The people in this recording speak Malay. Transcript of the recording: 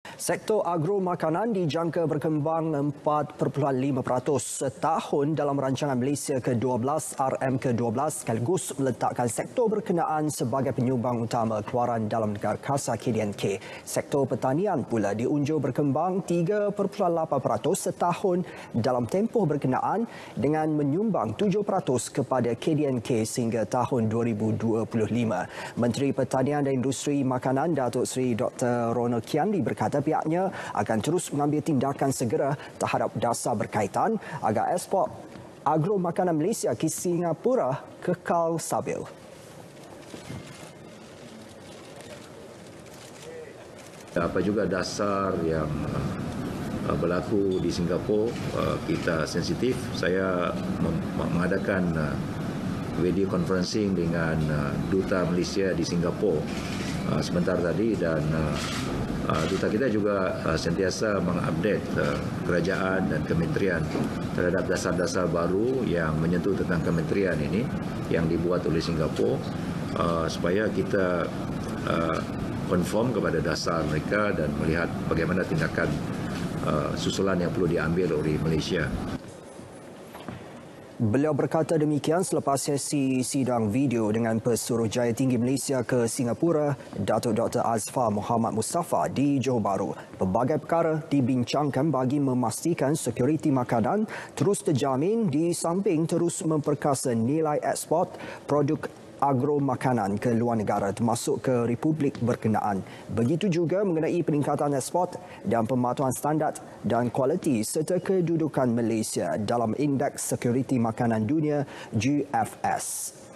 Sektor agro makanan dijangka berkembang 4.5% setahun dalam rancangan Malaysia ke-12 RM ke-12 sekaligus meletakkan sektor berkenaan sebagai penyumbang utama keluaran dalam negara khasa KDNK. Sektor pertanian pula diunjur berkembang 3.8% setahun dalam tempoh berkenaan dengan menyumbang 7% kepada KDNK sehingga tahun 2025. Menteri Pertanian dan Industri Makanan Datuk Seri Dr. Ronald Kiandi berkata pihaknya akan terus mengambil tindakan segera terhadap dasar berkaitan agar ekspor agro makanan Malaysia ke Singapura kekal stabil. Apa juga dasar yang berlaku di Singapura, kita sensitif. Saya mengadakan video conferencing dengan Duta Malaysia di Singapura sebentar tadi dan Duta kita juga sentiasa mengupdate kerajaan dan kementerian terhadap dasar-dasar baru yang menyentuh tentang kementerian ini yang dibuat oleh Singapura supaya kita konform kepada dasar mereka dan melihat bagaimana tindakan susulan yang perlu diambil oleh Malaysia. Beliau berkata demikian selepas sesi sidang video dengan Pesuruhjaya Tinggi Malaysia ke Singapura, Datuk Dr. Azfar Muhammad Mustafa di Johor Bahru. Pelbagai perkara dibincangkan bagi memastikan sekuriti makanan terus terjamin di samping terus memperkasa nilai ekspor produk agro makanan ke luar negara termasuk ke Republik berkenaan. Begitu juga mengenai peningkatan ekspor dan pematuhan standard dan kualiti serta kedudukan Malaysia dalam Indeks Sekuriti Makanan Dunia GFS.